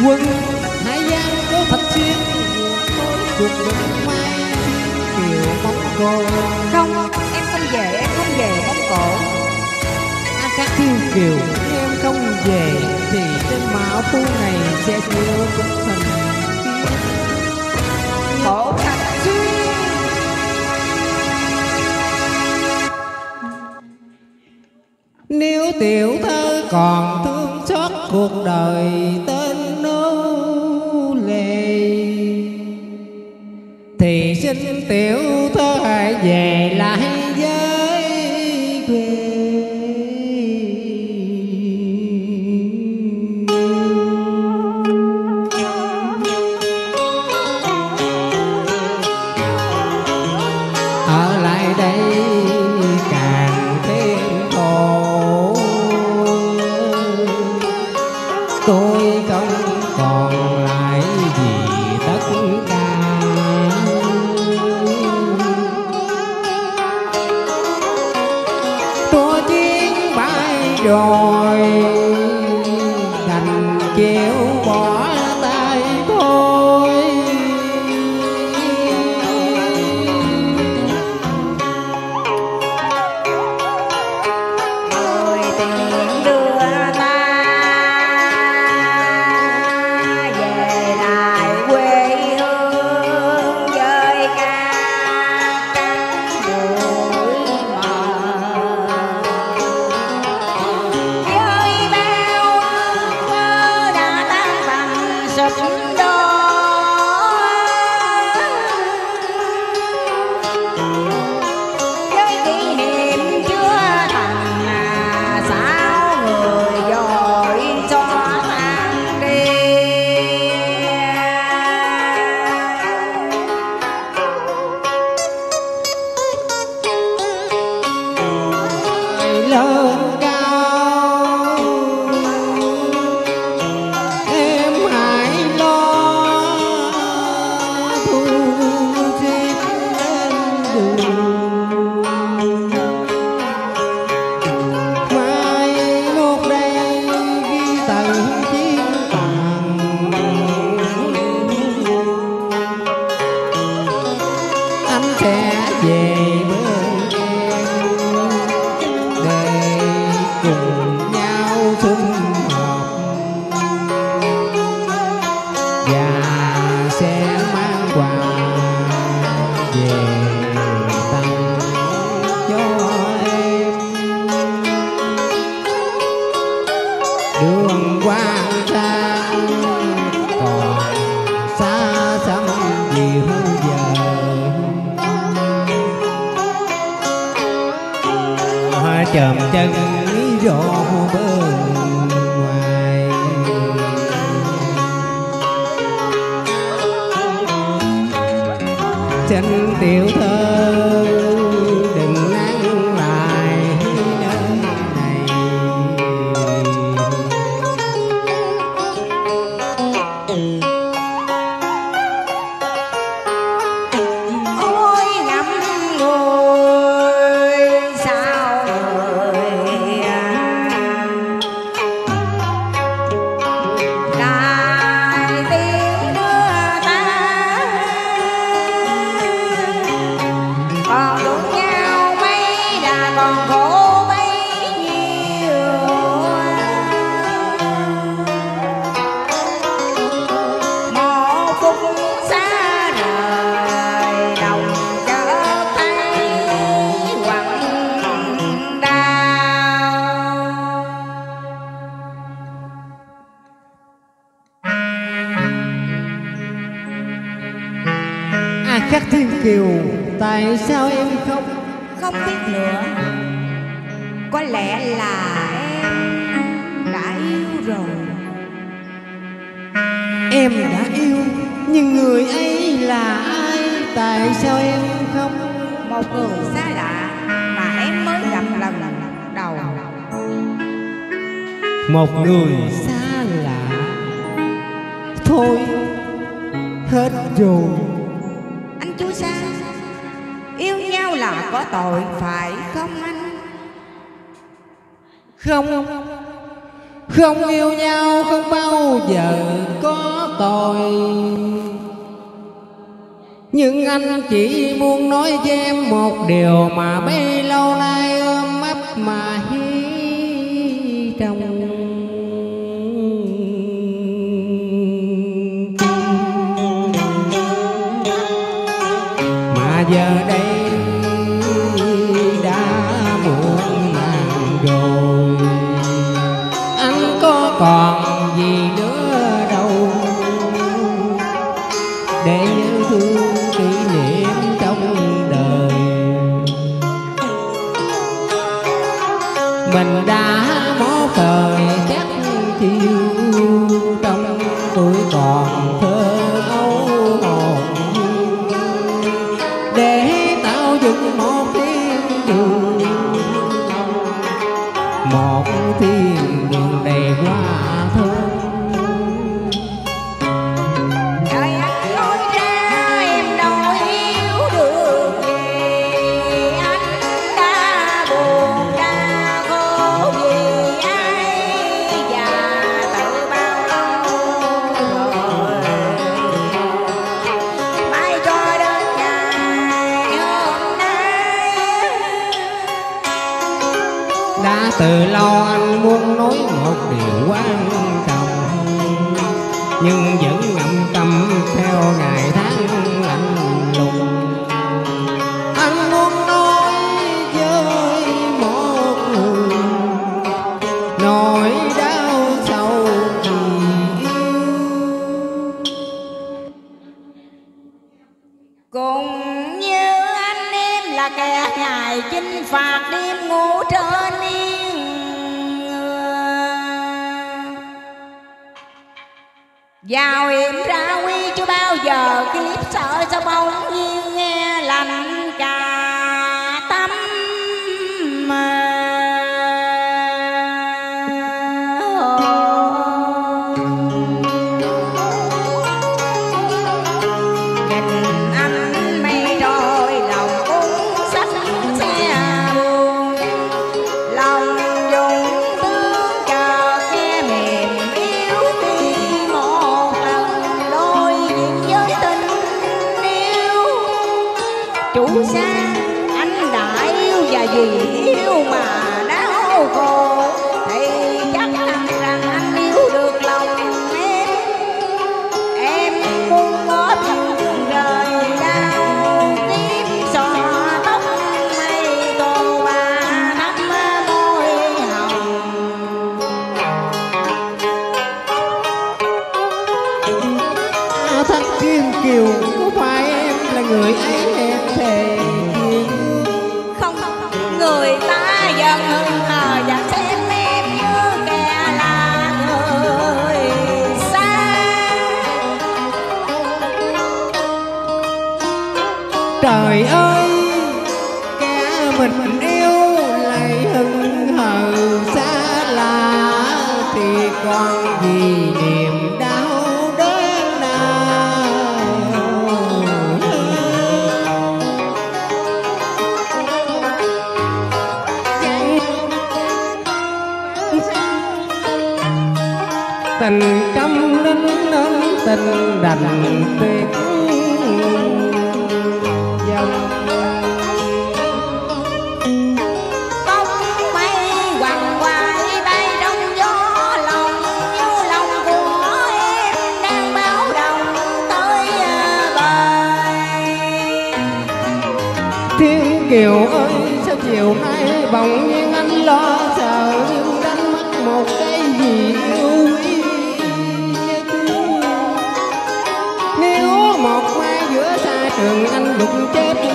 quân Hải Giang có thạch xuyên tôi cuộc đừng mai kiều Mông Cổ. Không, em không về, em không về Mông Cổ. Các Thiên Kiều nếu em không về thì trên mạo phu này sẽ chịu cũng thành Cổ thạch xuyên. Nếu tiểu thơ còn thương xót cuộc đời tên nô lệ thì xin tiểu thơ hãy về lại với quê. Ở lại đây càng thêm khổ, tôi không còn lại gì tất cả. Tua chuyến bay rồi đành chịu bỏ tay thôi. Người tình đưa ta về lại quê hương với ca cánh bụi mờ, với bao ước mơ đã tan tành sụp đổ. Với kỷ niệm chưa thành sao người dội cho tan đi. Lên cao em hãy lo thu xếp lên đường. Mai một đây ghi tận chiến tàn, anh sẽ về bên em để cùng nhau sum họp và sẽ mang quà về tặng cho em. Đường quang sang còn xa xăm nhiều giờ, hoa chòm chân gió bên ngoài. Xin tiểu thơ đừng nắng lại nơi này. Ôi ngắm người sao người lại tiếng đưa ta còn đụng nhau mấy đã còn khổ bấy nhiêu. Một phút xa rời lòng chợt thấy quặn đau. Các Thiên Kiều tại sao em khóc? Không biết nữa, có lẽ là em đã yêu rồi. Em đã yêu nhưng người ấy là ai? Tại sao em khóc? Một người xa lạ mà em mới gặp lần đầu. Một người xa lạ thôi hết rồi. Anh chú Sa, yêu nhau là có tội phải không anh? Không, Không yêu nhau không bao giờ có tội, nhưng anh chỉ muốn nói với em một điều mà bấy lâu nay ôm ấp mà hy trong. Mà giờ đây đã muộn màng rồi, anh có còn gì nữa đâu để nhớ thương kỷ niệm trong đời. Mình đã một thời chắc chiều trong tuổi còn thơ ấu hồn, để tạo dựng một thiên đường, một thiên đường đầy hoa thơm. Đời anh lối ra em đâu hiểu được gì, anh đã buồn đã khổ vì ai và tự bao lâu rồi. Mãi cho đến ngày hôm nay, Đã từ lâu anh muốn nói một điều quan trọng, nhưng vẫn ngậm tâm theo ngày tháng lạnh lùng. Anh muốn nói với một người nỗi đau sâu vì yêu. cùng như anh em là kẻ ngày chinh phạt đêm ngủ trên yên vào hiểm ra quy, chưa bao giờ kiếp sợ sao bỗng nhiên nghe lạnh cả tâm. Nhìn anh mây trôi lòng cũng sách xe buồn, lòng dùng tướng chờ nghe mềm yếu khi một lần đôi duyên với tình yêu. Chủ xa anh đã yêu và vì yêu mà đau khổ, thì chắc hẳn rằng anh yêu được lòng em. Em muốn có thân rời đau tiếp xõa tóc mây tô ba thắm môi hồng. Thân Kim Kiều, có phải em là người ấy em thề yêu? Không, người ta dần hững hờ và xem em như kẻ là người xa. Trời ơi, kẻ mình yêu lại hững hờ xa lạ, thì còn gì niềm đau đớn nào. Tình câm nín nên tình đành tuyệt dòng. Bóng mây quằn quại bay trong gió, lòng như lòng của em đang báo động tới bời. Thiên Kiều ơi, sao chiều nay bỗng nhiên anh lo sợ, nhưng đánh mất một cái gì yêu quý nhất. Nếu một mai giữa xa trường anh đụng chết